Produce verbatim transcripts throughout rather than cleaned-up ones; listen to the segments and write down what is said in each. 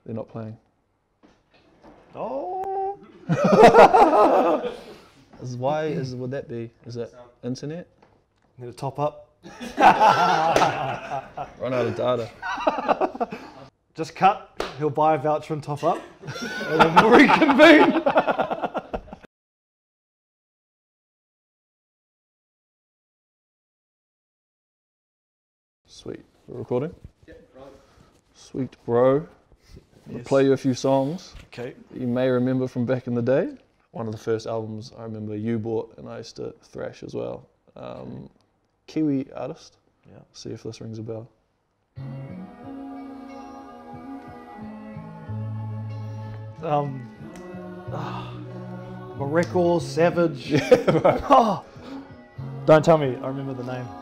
They're not playing. Oh. Is why is would that be? Is that internet? Need to top up. Run out of data. Just cut. He'll buy a voucher and top up, and then we'll reconvene. Sweet. We're recording? Yeah, right. Sweet, bro. Yes. I'll play you a few songs Okay. that you may remember from back in the day. One of the first albums I remember you bought, and I used to thrash as well. Um, Kiwi artist. Yeah. See if this rings a bell. Um. Uh, Mareko, Savage. Yeah, bro. Oh, don't tell me. I remember the name.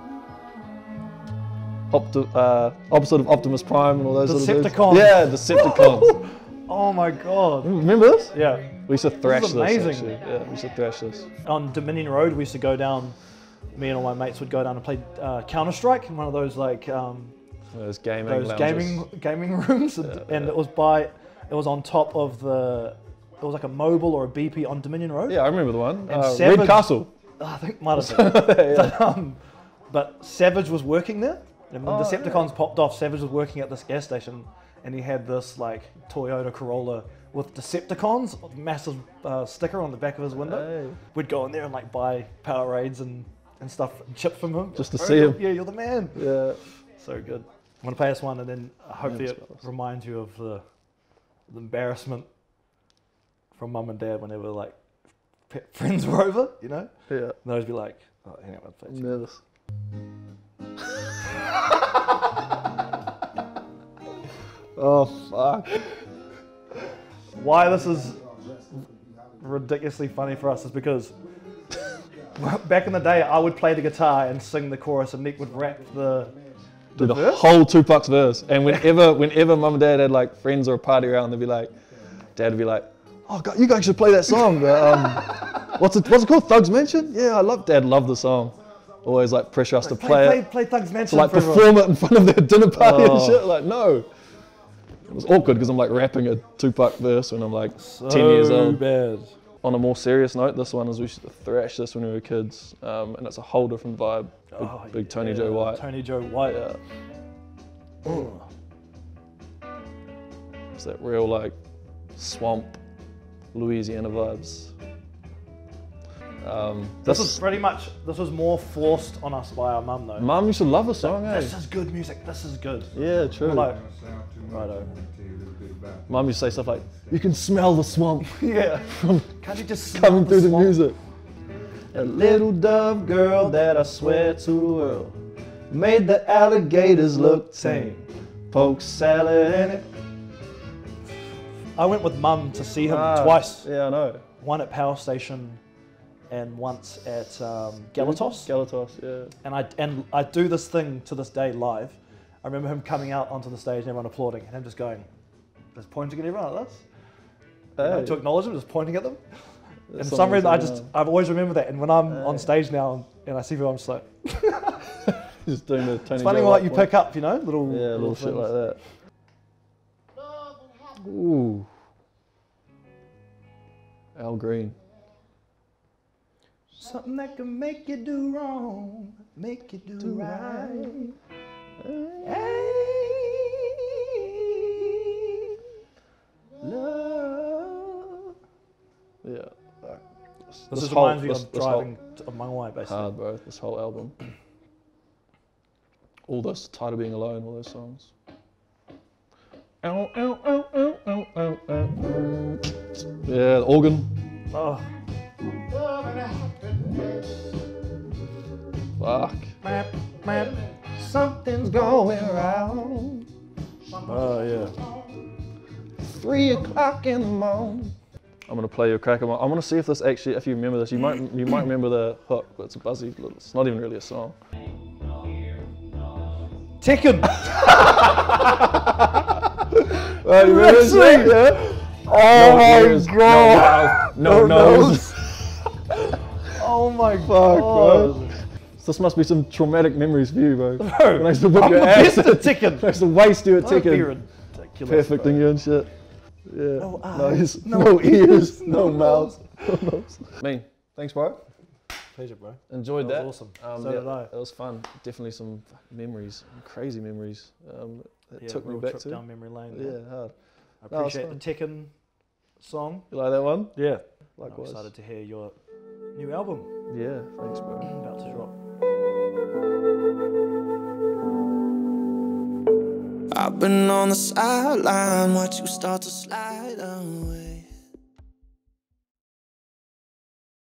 Opti uh, opposite of Optimus Prime and all those little dudes. Decepticons. Yeah, Decepticons. Oh my god. Remember this? Yeah. We used to thrash This this, is amazing. actually. Yeah, we used to thrash this. On Dominion Road, we used to go down. Me and all my mates would go down and play uh, Counter Strike in one of those like um, Those gaming those lounges. gaming gaming rooms, and, Yeah, and yeah. it was by it was on top of the. It was like a Mobil or a B P on Dominion Road. Yeah, I remember the one. And Uh, Savage- Red Castle. I think might have been. Yeah. but, um, but Savage was working there, and when Oh, Decepticons popped off, Savage was working at this gas station, and he had this like Toyota Corolla with Decepticons, a massive uh, sticker on the back of his window. Hey. We'd go in there and like buy Powerades and, and stuff, and chips from him. Just to Oh, see him. Yeah, you're the man. Yeah. So good. I'm gonna play this one, and then hopefully Yeah, it that's reminds you of the, the embarrassment from mum and dad whenever like pe- friends were over, you know. Yeah. And they'd be like, oh, hang on, I'll play it to you. Nervous. Oh, fuck. Why this is ridiculously funny for us is because back in the day, I would play the guitar and sing the chorus, and Nick would rap the, the Did a verse. whole Tupac's verse. And whenever whenever mum and dad had like friends or a party around, they'd be like, dad would be like, oh, God, you guys should play that song. But, um, what's it what's it called? Thugs Mansion? Yeah, I love dad loved the song. Always like pressure us to Play, play, play, it. play Thugs Mansion To like for everyone. perform it in front of their dinner party and Oh. shit. Like, no. It was awkward because I'm like rapping a Tupac verse when I'm like So ten years old. bad. On a more serious note, this one is we used to thrash this when we were kids, um, and it's a whole different vibe. Big, Oh, big Tony yeah, Joe White. Tony Joe White. Yeah. Ugh. It's that real like swamp Louisiana vibes. Um, This is pretty much, this was more forced on us by our mum though. Mum used to love the song, eh? This is good music, this is good. Yeah, true. We're like, righto. Mum used to say stuff like, "You can smell the swamp Yeah. from Can't you just smell coming through the swamp? music." A little dove girl that I swear to the world made the alligators look tame. Poke salad in it. I went with mum to see him Ah, twice. Yeah, I know. One at Power Station and once at um, Galatos. Galatos, yeah. And I and I do this thing to this day live. I remember him coming out onto the stage and everyone applauding, and him just going, just pointing at everyone like this. You know, Hey. to acknowledge them, just pointing at them. And for Something some reason, I to just, know. I've always remembered that. And when I'm on Hey. stage now and I see people, I'm just like, Just doing the Tony it's funny Joe what White you one. pick up, you know, little, Yeah, little shit things. like that. Ooh. Al Green. Something that can make you do wrong, make you do, Do right. Hey. Love. Yeah. Like, this, This, this is whole, reminds me this, of this driving to my way, whole, basically. hard, bro. This whole album. All this, Tired of Being Alone, all those songs. Ow, ow, ow, ow, ow, ow, ow. Yeah, the organ. Oh, Fuck. map, map. Something's going around. Oh yeah. Three o'clock in the morning. I'm gonna play you a cracker. I want to see if this actually, if you remember this, you might, you might remember the hook, but it's a buzzy little. It's not even really a song. Tekken. Oh, you remember this? Wrestling! Yeah. Oh No my ears, god. No, no nose. Oh my Fuck, god. bro. This must be some traumatic memories for you, bro. Bro, When I used to whip I'm your the ass. best at Tekken. I used to waste you at I'm a Tekken. beer and Tekken. ridiculous. Perfecting bro. you and shit. Yeah. No eyes, no, no no ears, ears, no no mouth. No nose. Me. Thanks, bro. Pleasure, bro. Enjoyed That that. was awesome. Um, So yeah, did I. It was fun. Definitely some fucking memories, crazy memories. Um, that Yeah, took me real back trip to. down memory lane. there. Yeah, hard. I No, it's appreciate the Tekken song. You like that one? Yeah. I'm Likewise. excited to hear your new album Yeah, thanks, bro. about to drop. I've been on the sideline, watch you start to slide away.